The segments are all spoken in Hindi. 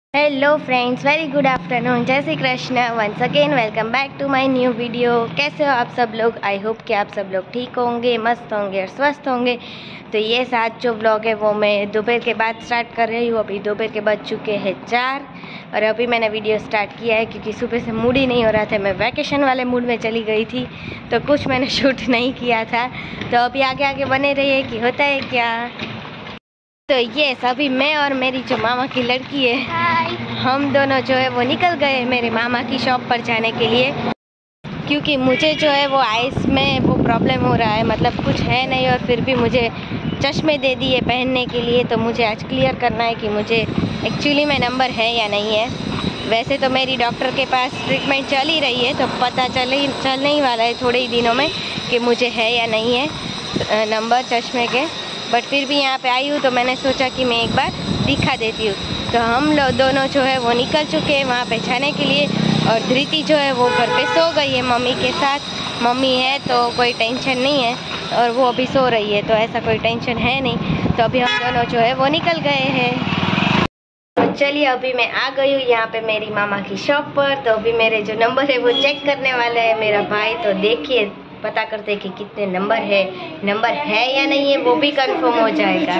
Hello friends, very good afternoon. जय Shri Krishna. Once again welcome back to my new video. कैसे हो आप सब लोग? आई होप कि आप सब लोग ठीक होंगे, मस्त होंगे और स्वस्थ होंगे। तो ये साथ जो ब्लॉग है वो मैं दोपहर के बाद स्टार्ट कर रही हूँ। अभी दोपहर के बज चुके हैं 4 और अभी मैंने वीडियो स्टार्ट किया है क्योंकि सुबह से मूड ही नहीं हो रहा था। मैं वैकेशन वाले मूड में चली गई थी तो कुछ मैंने शूट नहीं किया था। तो अभी आगे आगे बने रहिए कि होता है क्या। तो ये अभी मैं और मेरी जो मामा की लड़की है, हम दोनों जो है वो निकल गए मेरे मामा की शॉप पर जाने के लिए, क्योंकि मुझे जो है वो आइस में वो प्रॉब्लम हो रहा है। मतलब कुछ है नहीं और फिर भी मुझे चश्मे दे दिए पहनने के लिए। तो मुझे आज क्लियर करना है कि मुझे एक्चुअली में नंबर है या नहीं है। वैसे तो मेरी डॉक्टर के पास ट्रीटमेंट चल ही रही है तो पता चलने ही वाला है थोड़े ही दिनों में कि मुझे है या नहीं है नंबर चश्मे के। बट फिर भी यहाँ पे आई हूँ तो मैंने सोचा कि मैं एक बार दिखा देती हूँ। तो हम लोग दोनों जो है वो निकल चुके हैं वहाँ पे जाने के लिए और धृति जो है वो घर पे सो गई है मम्मी के साथ। मम्मी है तो कोई टेंशन नहीं है और वो अभी सो रही है तो ऐसा कोई टेंशन है नहीं। तो अभी हम दोनों जो है वो निकल गए हैं। तो चलिए अभी मैं आ गई हूँ यहाँ पे मेरी मामा की शॉप पर। तो अभी मेरे जो नंबर है वो चेक करने वाले है मेरा भाई। तो देखिए पता करते हैं कि कितने नंबर है या नहीं है, वो भी कंफर्म हो जाएगा।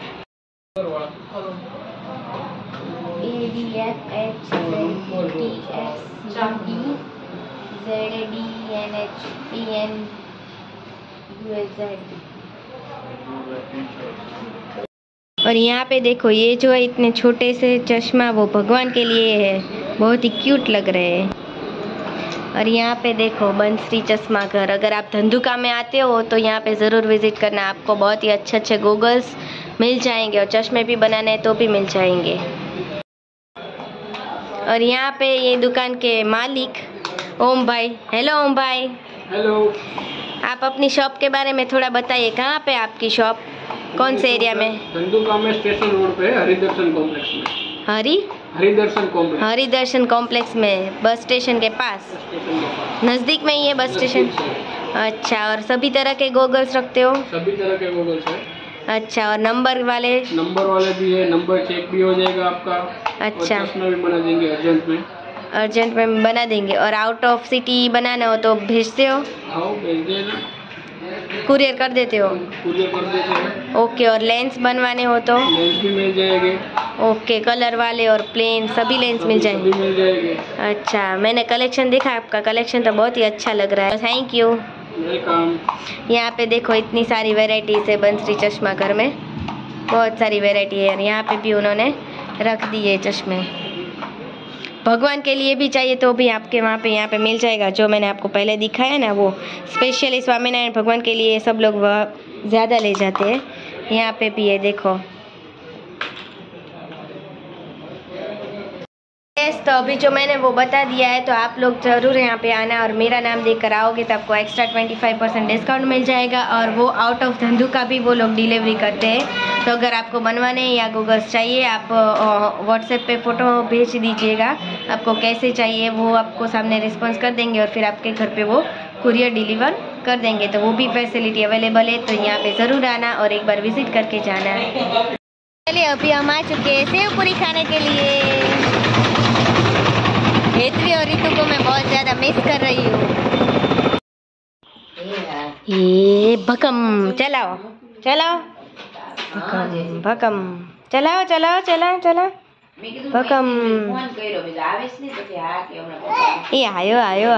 और यहाँ पे देखो ये जो है इतने छोटे से चश्मा वो भगवान के लिए है, बहुत ही क्यूट लग रहे हैं। और यहाँ पे देखो बंसरी चश्मा घर। अगर आप धंधुका में आते हो तो यहाँ पे ज़रूर विज़िट करना, आपको बहुत ही अच्छे अच्छे गॉगल्स मिल जाएंगे और चश्मे भी बनाने हैं तो भी मिल जाएंगे। और यहाँ पे ये दुकान के मालिक ओम भाई। हेलो ओम भाई। हेलो। आप अपनी शॉप के बारे में थोड़ा बताइए, कहाँ पे आपकी शॉप, कौन से एरिया में? धंधुका में स्टेशन रोड पे है, हरिदर्शन कॉम्प्लेक्स में। हरिदर्शन कॉम्प्लेक्स में, बस स्टेशन के पास, नज़दीक में ही है बस स्टेशन। अच्छा, और सभी तरह के गॉगल्स रखते हो? सभी तरह के गॉगल्स है। अच्छा, और नंबर वाले भी है, नंबर चेक भी हो जाएगा आपका। अच्छा, और चश्मा भी बना देंगे अर्जेंट में बना देंगे। और आउट ऑफ सिटी बनाना हो तो भेजते हो? हाँ, भेज देना। कुरियर कर देते हो? कुरियर कर देते हैं। ओके, और लेंस बनवाने हो तो? लेंस भी मिल जाएंगे। ओके, कलर वाले और प्लेन सभी लेंस मिल जाएंगे? मिल जाएंगे। अच्छा, मैंने कलेक्शन देखा, आपका कलेक्शन तो बहुत ही अच्छा लग रहा है। Thank you, welcome. यहाँ पे देखो इतनी सारी वेराइटीज है बंसरी चश्मा घर में, बहुत सारी वेराइटी है। यहाँ पे भी उन्होंने रख दिए चश्मे। भगवान के लिए भी चाहिए तो भी आपके वहाँ पे यहाँ पे मिल जाएगा। जो मैंने आपको पहले दिखाया ना वो स्पेशली स्वामीनारायण भगवान के लिए सब लोग ज़्यादा ले जाते हैं। यहाँ पे भी है देखो। तो अभी जो मैंने वो बता दिया है तो आप लोग ज़रूर यहाँ पे आना और मेरा नाम देकर आओगे तो आपको एक्स्ट्रा 25% डिस्काउंट मिल जाएगा। और वो आउट ऑफ धंधुका भी वो लोग डिलीवरी करते हैं। तो अगर आपको बनवाने या गॉगल्स चाहिए आप व्हाट्सएप पे फ़ोटो भेज दीजिएगा, आपको कैसे चाहिए वो आपको सामने रिस्पॉन्स कर देंगे और फिर आपके घर पे वो कुरियर डिलीवर कर देंगे। तो वो भी फैसिलिटी अवेलेबल है। तो यहाँ पे ज़रूर आना और एक बार विज़िट करके जाना। चलिए अभी हम आ चुके हैं सेव पूरी खाने के लिए। हेतवी और ऋतु को मैं बहुत ज़्यादा मिस कर रही हूँ। ये भकम चलाओ भकम चलाओ भकम। ये आयो ये आयो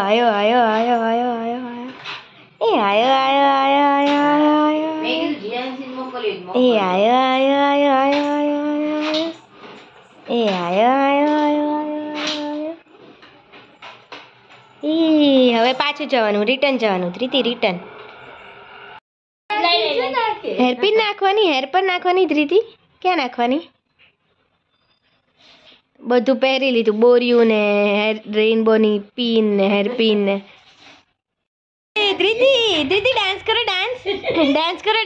હવે પાછું જવાનું, રિટર્ન જવાનું. ધૃતિ રિટર્ન. હેરપિન નાખવાની, હેર પર નાખવાની. ધૃતિ ક્યાં નાખવાની? બધું પહેરી લીધું, બોરિયું ને રેઇનબોની પિન ને હેરપિન ને. ધૃતિ ડાન્સ કરો, ડાન્સ કરો.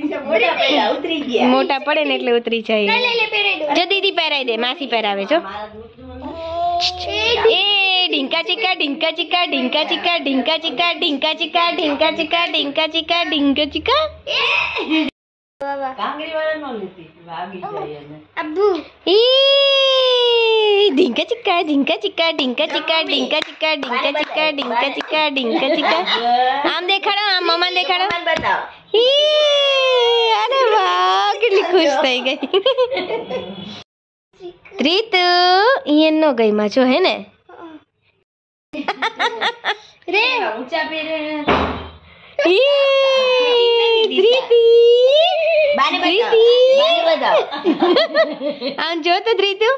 મોટા પડે ને એટલે ઉતરી જાય. જો દીદી પહેરાઈ દે, માસી પહેરાવે જો. ए ढिंका चिका ढिंका चिका ढिंका चिका ढिंका चिका ढिंका चिका ढिंका चिका ढिंका चिका ढिंका चिका कांगरी वाला नो लेती भागी जाए ने अब्बू ई ढिंका चिक्का ढिंका चिक्का ढिंका चिक्का ढिंका चिक्का ढिंका चिक्का ढिंका चिक्का ढिंका चिक्का आम देखाड़ो आम मम्मा देखाड़ो अरे वाह કેટલી ખુશ થઈ ગઈ રીતુ ઈનો ગઈ માં છો હે ને રે ઊંચા પેરે ધ્રીતિ બાને બતાવ આમ જો તો ધ્રીતુ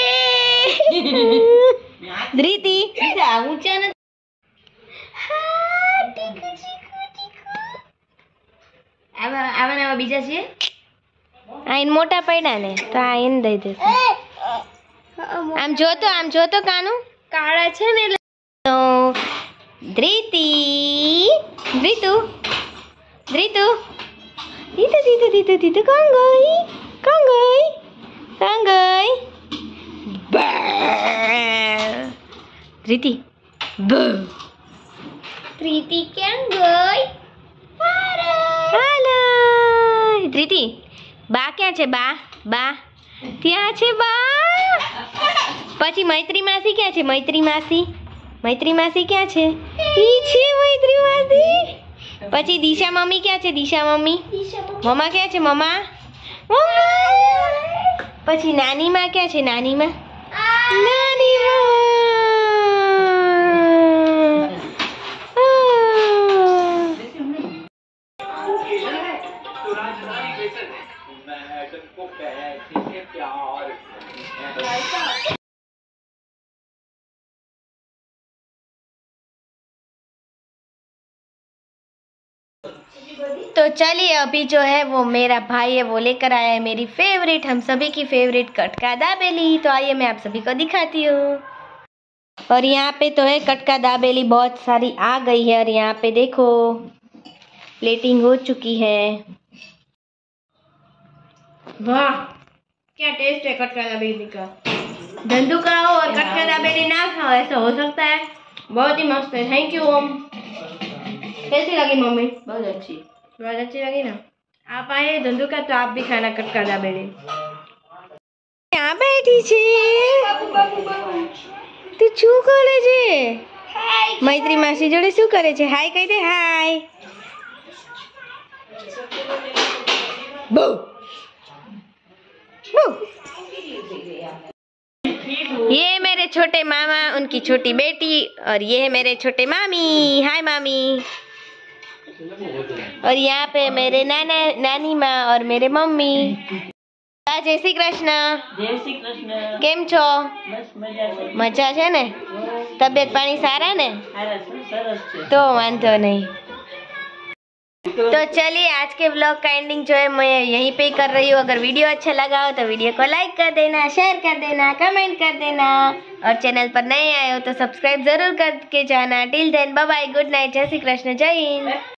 ધ્રીતિ ઊંચા ન આવા બીજા છે આ ઇન મોટા પડ્યા ને તો આ એને દઈ દેશે આમ જોતો કાનું કાળા છે ને તો ધ્રીતિ ધ્રીતુ ધ્રીતુ ધીતુ ધીતુ ધીતુ ધીતુ કોણ ગઈ ધ્રીતિ ધ્રીતિ ક્યાં ગઈ હાલો ધ્રીતિ બા ક્યાં છે બા ત્યાં છે બા પછી મૈત્રી માસી ક્યાં છે મૈત્રી માસી ક્યાં છે ઈ છે મૈત્રી માસી પછી દિશા મમ્મી ક્યાં છે દિશા મમ્મી મમ્મા ક્યાં છે મમ્મા પછી નાની માં ક્યાં છે નાની માં तो चलिए अभी जो है वो मेरा भाई है वो लेकर आया है मेरी फेवरेट हम सभी की फेवरेट कटका दाबेली। तो आइए मैं आप सभी को दिखाती हूँ। और यहाँ पे तो है कटका दाबेली बहुत सारी आ गई है और यहाँ पे देखो प्लेटिंग हो चुकी है। वाह क्या टेस्ट है कटका दाबेली का। धंधु खाओ और कटका दाबेली ना खाओ ऐसा हो सकता है। बहुत ही मस्त है। Thank you Om. कैसी लगी मम्मी? बहुत अच्छी लगी ना। आप आए धंधु का तो आप भी खाना कटका दाबेली। यहाँ बैठी छे तू શું કરે છે? મૈત્રી માસી જોડે શું કરે છે? હાય કહી દે હાય। બહુ ये मेरे छोटे मामा उनकी छोटी बेटी और ये है मेरे छोटे मामी। हाय मामी। और यहाँ पे मेरे नानी माँ और मेरे मम्मी। जय श्री कृष्ण। केम छो? मजा छे ने? तबियत पानी सारा ने? तो वांधो नहीं। तो चलिए आज के व्लॉग का एंडिंग जो है मैं यहीं पे कर रही हूँ। अगर वीडियो अच्छा लगा हो तो वीडियो को लाइक कर देना, शेयर कर देना, कमेंट कर देना और चैनल पर नए आए हो तो सब्सक्राइब जरूर करके जाना। Till then bye bye, good night, जय श्री कृष्ण, जय हिंद।